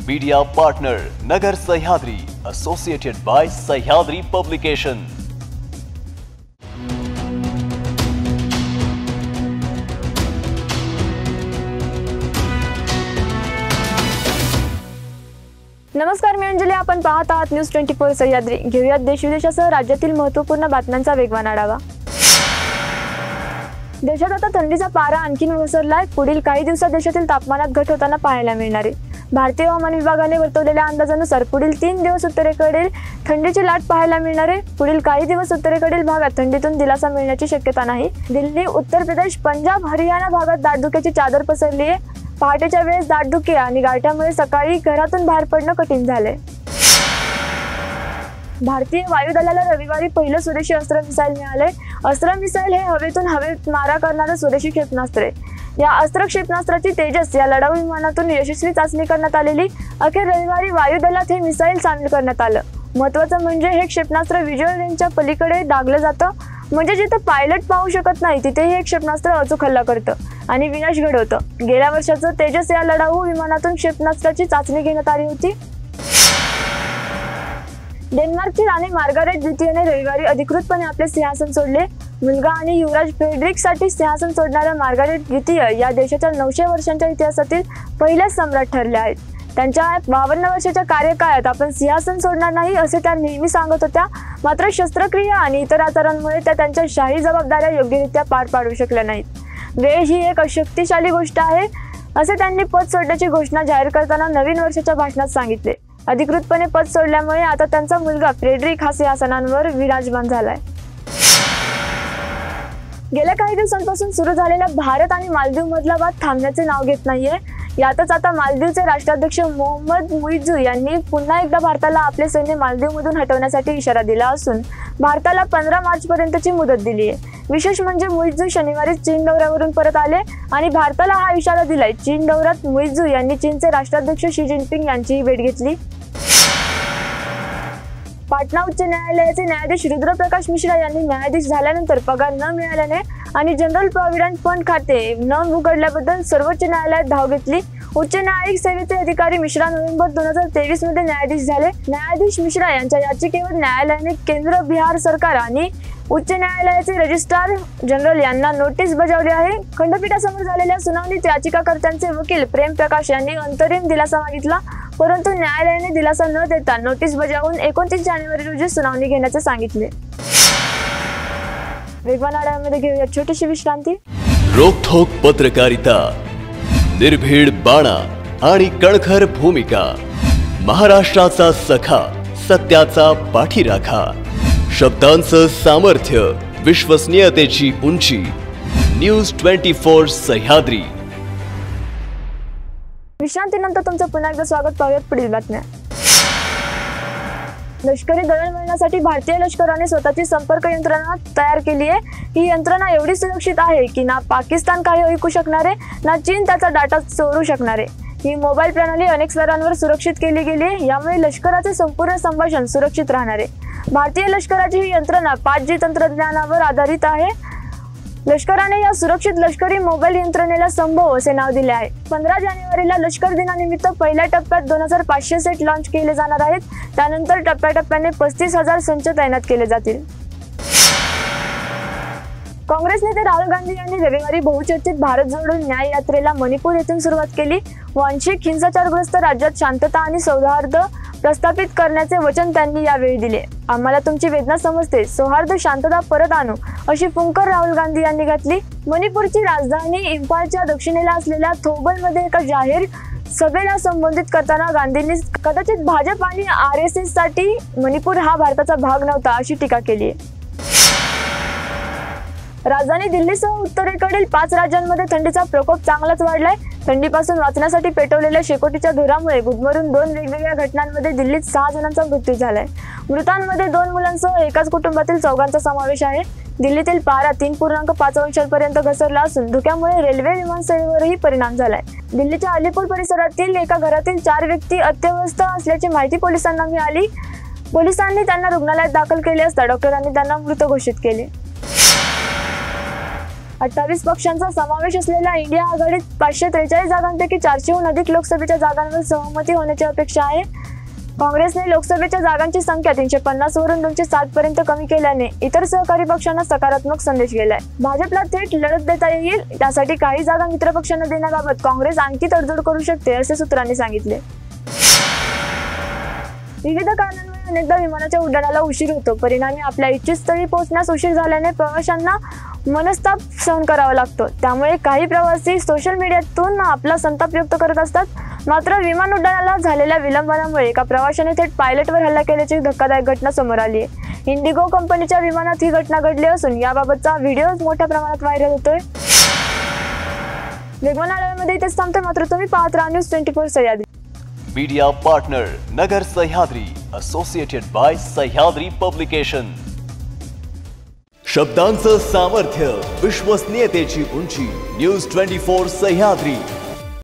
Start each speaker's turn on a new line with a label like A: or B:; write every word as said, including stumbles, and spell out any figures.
A: Media partner Nagar Sahyadri, associated by Sahyadri publication.
B: नमस्कार, मी अंजली। आपण पाहत आहात न्यूज ट्वेंटी फोर सह्याद्री। घेऊयात देश विदेशासह राज्यातील महत्त्वपूर्ण बातम्यांचा वेगवान आढावा। देशात आता थंडीचा पारा आणखीन घसरलाय। पुढील काही दिवसात देशातील तापमानात घट होताना पाहायला मिळणार आहे। भारतीय हवामान विभागाने वर्तवलेल्या अंदाजानुसार पुढील तीन दिवस उत्तरेकडील थंडीची लाट पाहायला मिळणार आहे। पुढील काही दिवस उत्तरेकडील भागात थंडीतून दिलासा मिळण्याची शक्यता नाही। दिल्ली, उत्तर प्रदेश, पंजाब, हरियाणा भागात दाटधुक्याची चादर पसरली आहे। पहाटेच्या वेळेस दाटधुके आणि गारठ्यामुळे सकाळी घरातून बाहेर पडणं कठीण झालंय। भारतीय वायुदलाला रविवारी पहिलं स्वदेशी अस्त्र मिसाईल मिळालंय। अस्त्र मिसाईल हे हवेतून हवेत मारा करणारं स्वदेशी क्षेपणास्त्र आहे। या अस्त्र क्षेपणास्त्राची तेजस या लढाऊ विमानातून यशस्वी चाचणी करण्यात आलेली। अखेर रविवारी वायुदलात हे मिसाईल सामील करण्यात आलं। महत्त्वाचं म्हणजे हे क्षेपणास्त्र व्हिज्युअल रेंजच्या पलीकडे डागलं जातं, म्हणजे जिथे पायलट पाहू शकत नाही तिथे हे क्षेपणास्त्र अचूक हल्ला करतं आणि विनाश घडवतं। गेल्या वर्षाचं तेजस या लढाऊ विमानातून क्षेपणास्त्राची चाचणी घेण्यात आली होती। डेन्मार्कची राणी मार्गारेट द्वितीयने रविवारी अधिकृतपणे आपले सिंहासन सोडले। मुलगा आणि युवराज फ्रेडरिकसाठी सिंहासन सोडणाऱ्या मार्गारेट द्वितीय या देशाच्या नऊशे वर्षांच्या इतिहासातील पहिल्याच सम्राट ठरल्या आहेत। त्यांच्या बावन्न वर्षाच्या कार्यकाळात आपण सिंहासन सोडणार नाही असे त्या नेहमी सांगत होत्या। मात्र शस्त्रक्रिया आणि इतर आजारांमुळे त्या त्यांच्या शाही जबाबदाऱ्या योग्यरित्या पार पाडू शकल्या नाहीत। वेळ ही एक शक्तिशाली गोष्ट आहे असे त्यांनी पद सोडण्याची घोषणा जाहीर करताना नवीन वर्षाच्या भाषणात सांगितले। अधिकृतपणे पद सोडल्यामुळे आता त्यांचा मुलगा फ्रेडरिक हा सिंहासनावर विराजमान झालाय। गेल्या काही दिवसांपासून सुरू झालेला भारत आणि मालदीव मधला वाद थांबण्याचे नाव घेत नाहीये। यातच आता मालदीवचे राष्ट्राध्यक्ष मोहम्मद मुइझू यांनी पुन्हा एकदा भारताला आपले सैन्य मालदीवमधून हटवण्यासाठी इशारा दिला असून भारताला पंधरा मार्च पर्यंतची मुदत दिली आहे। विशेष म्हणजे मुइझू शनिवारी चीन दौऱ्यावरून परत आले आणि भारताला हा इशारा दिलाय। चीन दौऱ्यात मुइझू यांनी चीनचे राष्ट्राध्यक्ष शी जिनपिंग यांचीही भेट घेतली। पाटणा उच्च न्यायालयाचे न्यायाधीश रुद्र प्रकाश मिश्रा यांनी न्यायाधीश झाल्यानंतर पगार न मिळाल्याने आणि जनरल प्रॉव्हिडंट फंड खाते न उघडल्याबद्दल सर्वोच्च न्यायालयात धाव घेतली। उच्च न्यायिक सेवेचे अधिकारी मिश्रा नोव्हेंबर दोन हजार तेवीस मध्ये न्यायाधीश झाले। न्यायाधीश मिश्रा यांच्या याचिकेवर न्यायालयाने केंद्र, बिहार सरकार आणि उच्च न्यायालयाचे रजिस्ट्रार जनरल यांना नोटीस बजावली आहे। खंडपीठासमोर झालेल्या सुनावणीत याचिकाकर्त्यांचे वकील प्रेम प्रकाश यांनी अंतरिम दिलासा मागितला, परंतु न्यायालयाने दिलासा न देता नोटीस बजावून एकोणतीस जानेवारी रोजी सुनावणी घेण्याचे सांगितले। वेगवान आढाव्यामध्ये घेऊया छोटीशी विश्रांती।
A: रोखोक पत्रकारिता, निर्भीड बाणा आणि कणखर भूमिका, महाराष्ट्राचा सखा, सत्याचा पाठीराखा, शब्दांचं सामर्थ्य, विश्वसनीयतेची उंची। News twenty four Sahyadri.
B: विश्रांतीनंतर तुमचं पुन्हा एकदा स्वागत। पाहूयात पुढील बातम्या। लष्करी दळणवळणासाठी भारतीय लष्कराने स्वतःची संपर्क यंत्रणा तयार केली आहे। ही यंत्रणा एवढी सुरक्षित आहे की ना पाकिस्तान काही ऐकू शकणार आहे, ना चीन त्याचा डाटा चोरू शकणार आहे। ही मोबाईल प्रणाली अनेक स्तरांवर सुरक्षित केली गेली आहे, यामुळे लष्कराचे संपूर्ण संभाषण सुरक्षित राहणार आहे। भारतीय लष्कराची ही यंत्रणा पाच जी तंत्रज्ञानावर आधारित आहे। लष्कराने या सुरक्षित लष्करी मोबाईल यंत्रणेला संभव असे नाव दिले आहे। पंधरा जानेवारीला लष्कर दिनानिमित्त पहिल्या टप्प्यात दोन हजार पाचशे सेट लॉन्च केले जाणार आहेत। त्यानंतर टप्प्याटप्प्याने पस्तीस हजार संच तैनात केले जातील। काँग्रेस नेते राहुल गांधी यांनी रविवारी बहुचर्चित भारत जोडो न्याय यात्रेला मणिपूर येथून सुरुवात केली। वांशिक हिंसाचारग्रस्त राज्यात शांतता आणि सौहार्द प्रस्थापित करण्याचे वचन त्यांनी यावेळी दिले। आम्हाला तुमची वेदना समजते, सौहार्द शांतता परत आणू अशी फुंकर राहुल गांधी यांनी घातली। मणिपूरची राजधानी इम्फालच्या दक्षिणेला असलेल्या थोबलमध्ये एका जाहीर सभेला संबोधित करताना गांधींनी कदाचित भाजप आणि आर एस एस साठी मणिपूर हा भारताचा भाग नव्हता अशी टीका केली आहे। राजधानी दिल्लीसह उत्तरेकडील पाच राज्यांमध्ये थंडीचा प्रकोप चांगलाच वाढलाय। थंडीपासून वाचण्यासाठी पेटवलेल्या शेकोटीच्या धुरामुळे गुदमरून दोन वेगवेगळ्या घटनांमध्ये दिल्लीत सहा जणांचा मृत्यू झालाय। मृतांमध्ये दोन मुलांसह एकाच कुटुंबातील चौघांचा समावेश आहे। दिल्लीतील पारा तीन पूर्णांक पाच अंशांपर्यंत घसरला असून धुक्यामुळे रेल्वे विमानसेवेवरही परिणाम झालाय। दिल्लीच्या अलीपूर परिसरातील एका घरातील चार व्यक्ती अत्यवस्थ असल्याची माहिती पोलिसांना मिळाली। पोलिसांनी त्यांना रुग्णालयात दाखल केले असता डॉक्टरांनी त्यांना मृत घोषित केले। अठ्ठावीस पक्षांचा समावेश असलेल्या इंडिया आघाडीत पाचशे त्रेचाळीस जागांपैकी चारशेहून अधिक लोकसभेच्या जागांवर सहमती होण्याची अपेक्षा आहे. काँग्रेसने लोकसभेच्या जागांची संख्या तीनशे पन्नास वरून दोनशे साठ पर्यंत कमी केल्याने इतर सहकारी पक्षांना सकारात्मक संदेश गेलाय. भाजपला थेट लढत देता येईल, त्यासाठी काही जागा मित्र पक्षांना देण्याबाबत काँग्रेस आणखी तडजोड करू शकते, असे सूत्रांनी सांगितले. विविध कारणांमुळे अनेकदा विमानाच्या उड्डाणाला उशीर होतो. परिणामी आपल्या इच्छित स्थळी पोहोचण्यास उशीर झाल्याने प्रवाशांना मनस्ताप सहन करावा लागतो. त्यामुळे काही प्रवासी सोशल मीडियातून आपला संताप व्यक्त करत असतात. मात्र विमान उड्डाणाला झालेल्या विलंबामुळे एका प्रवाशाने थेट पायलटवर हल्ला केल्याची धक्कादायक घटना समोर आली आहे. इंडिगो कंपनीच्या विमानात ही घटना घडली असून याबाबतचा व्हिडिओ मोठ्या प्रमाणात व्हायरल होतोय. वेगवानालयामध्ये इथेच थांबते, मात्र तुम्ही पाहत राहा news twenty four Sahyadri.
A: Media partner Nagar Sahyadri, associated by Sahyadri publication. शब्दांचं सामर्थ्य, विश्वसनीयतेची उंची. News twenty four Sahyadri.